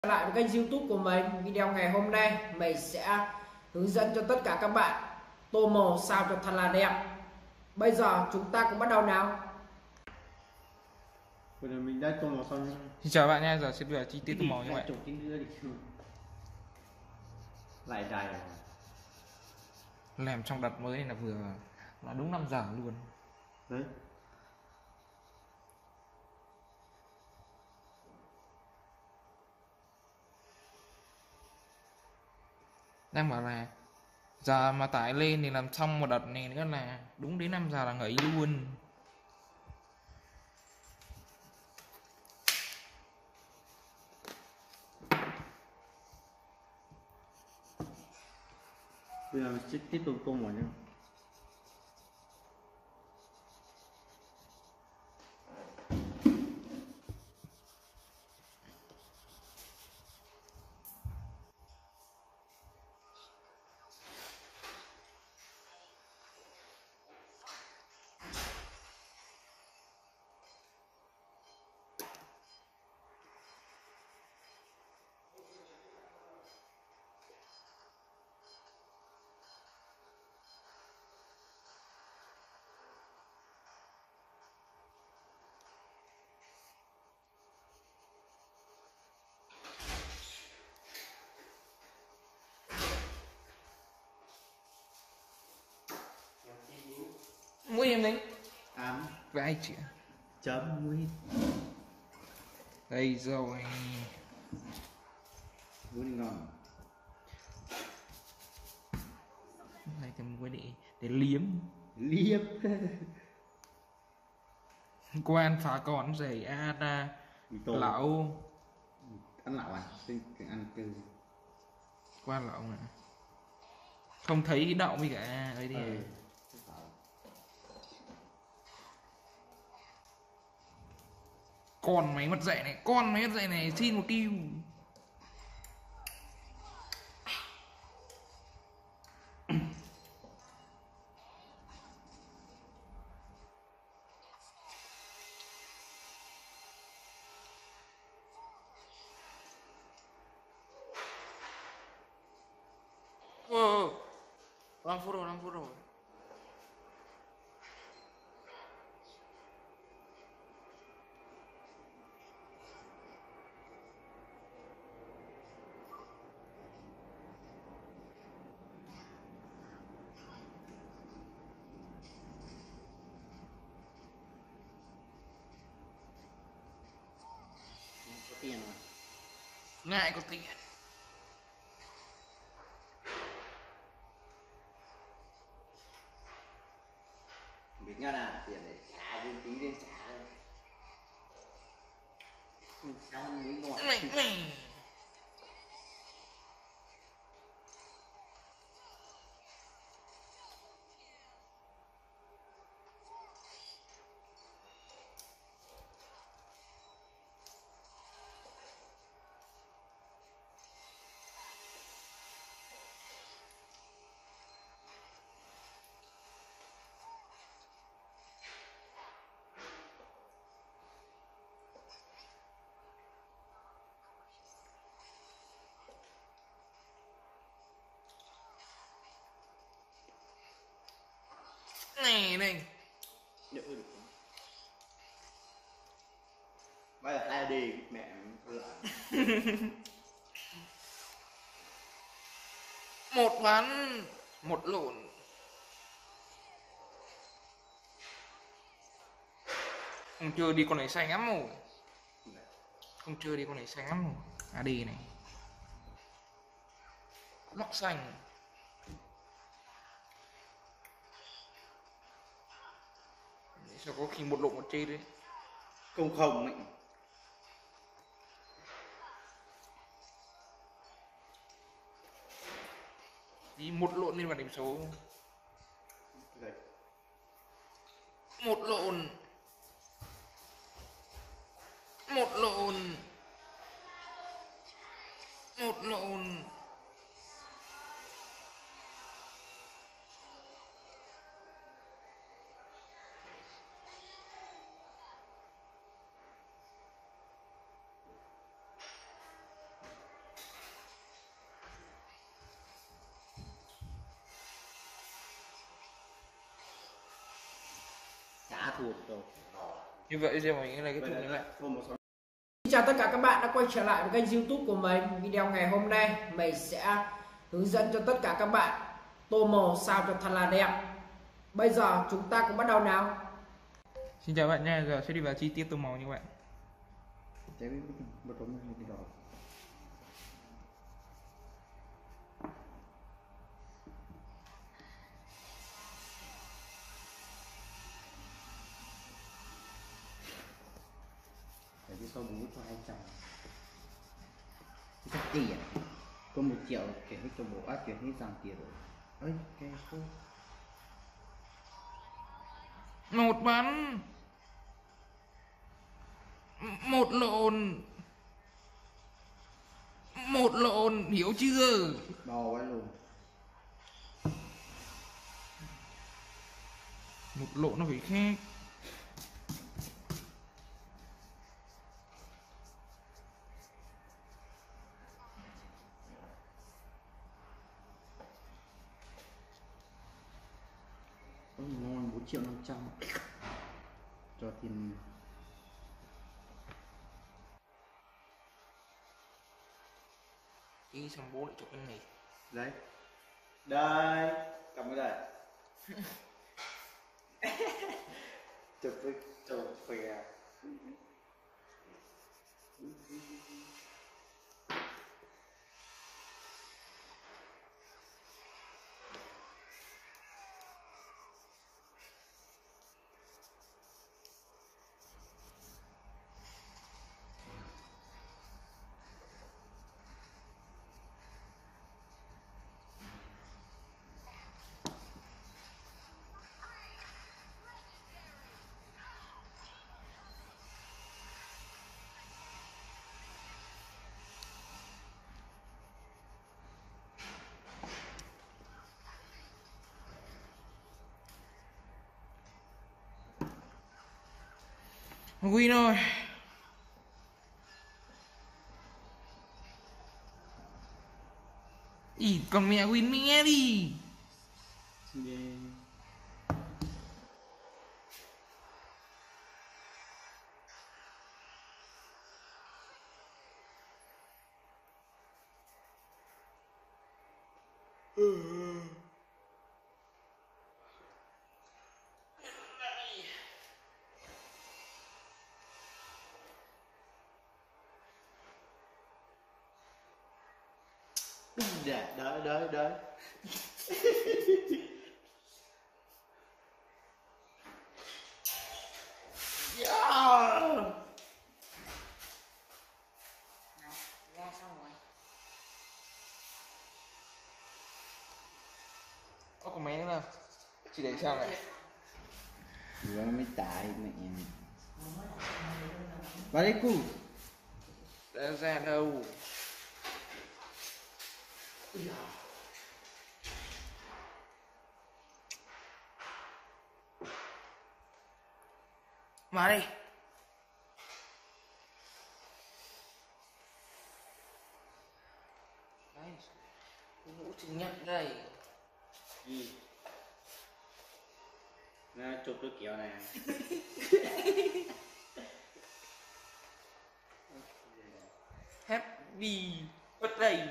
Lại với kênh YouTube của mình. Video ngày hôm nay mình sẽ hướng dẫn cho tất cả các bạn tô màu sao cho thật là đẹp. Bây giờ chúng ta cùng bắt đầu nào. Bây giờ mình đã tô màu xong. Xin chào bạn nha, giờ sẽ đưa chi tiết tô màu như vậy. Lại dài rồi. Làm trong đợt mới này là vừa là đúng 5 giờ luôn. Đấy. Đang bảo là giờ mà tải lên thì làm xong một đợt này nữa là đúng đến 5 giờ là nghỉ luôn. Bây giờ mình sẽ tiếp tục tô màu nhé. Mũi em đấy. Ám. Vai chị. Chấm mũi. Đây rồi. Mũi ngon. Này thì mũi để liếm. Liếm. Quan phá con rể ra. Lão. Ăn lão à? Ăn cái gì? Quan lão mà. Không thấy cái đậu với cả ấy đi. Con máy mất dạy này, con máy mất dạy này, xin một kêu. Wow, 5 phút rồi, 5 phút rồi. Có tiền rồi. Ngại có tiền. Biết nhau là tiền để trả đến tí đến trả. Sao mới ngọt. Này. Này. Đỡ được. Bây giờ 2D mẹ Một ván, một lộn. Không chưa đi con này xanh lắm rồi. Không chưa đi con này xanh lắm rồi. AD này. Mắc xanh. Sao có khi một lộn một chê đấy. không ấy. Đi một lộn lên vào điểm số. Đây. Một lộn. Một lộn. Một lộn. thuộc rồi. Như vậy giờ mình này kết thúc như vậy. Xin chào tất cả các bạn đã quay trở lại với kênh YouTube của mình. Video ngày hôm nay mình sẽ hướng dẫn cho tất cả các bạn tô màu sao cho thật là đẹp. Bây giờ chúng ta cùng bắt đầu nào. Xin chào bạn nha, giờ sẽ đi vào chi tiết tô màu như vậy. Để đi sau bố cho 200. Chắc tiền. Có 1 triệu chuyển hết cho bố, chuyển hết dòng tiền rồi. Ơi, cái cô. Một bắn. Một lộn, hiểu chưa? Đò quá luôn. Một lộn nó phải khác. Ôi ngon, 4.500.000 cho tiền. Ý xong bố lại chụp cái này. Đấy. Đây, cầm cái đây. Chụp phè. Win rồi. Ý, còn mẹ win mẹ đi. Dạ, đấy. Ra xong rồi. Có máy nữa nào? Chỉ để sao này? Vừa mới tại mẹ. Vào đây cu. Ra đâu? Mà đi. Đấy. Mũ chứng nhận đây. Gì? Nó chụp cái kiểu này. Happy birthday.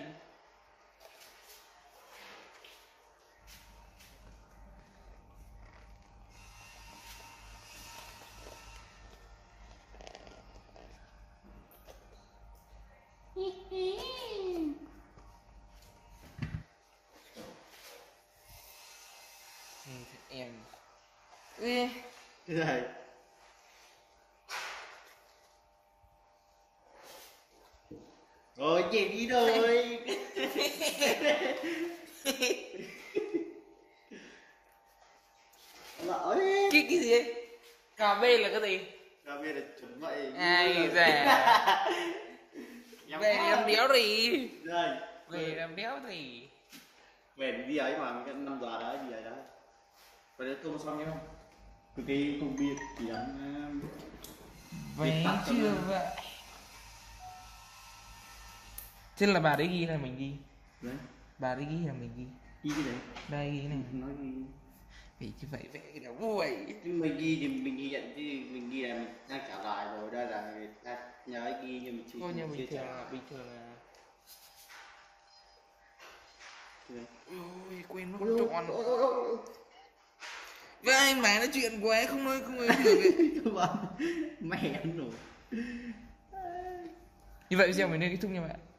Em Cái này. Rồi chị đi rồi. Lỡ cái gì ấy? Cà phê là cái gì? cà phê là chuẩn vậy. Ai già. Về em đéo gì? Đây. Về em đéo gì? Về đi ấy mà cái 5 giờ đó gì vậy đó. Vậy để tôi xong nhé. Cái công việc thì ăn Về chưa vậy? Thế là bà đấy ghi là mình ghi. đấy. Bà đấy ghi là mình ghi. Ghi cái đấy. Đây ghi này. Nói ghi. Vì như vậy vẽ cái nào vui. chứ mình ghi thì mình ghi nhận chứ mình ghi là mình đang trả lại rồi, đây là người ta nhớ ghi nhưng mình chưa Thôi nhưng chưa bình trả thường là lại. Ôi quên mất chọn. Với ai mà nói chuyện quá không nói được ấy. Các bạn mẹ nó nổi. Như vậy video mình nên kết thúc nha bạn.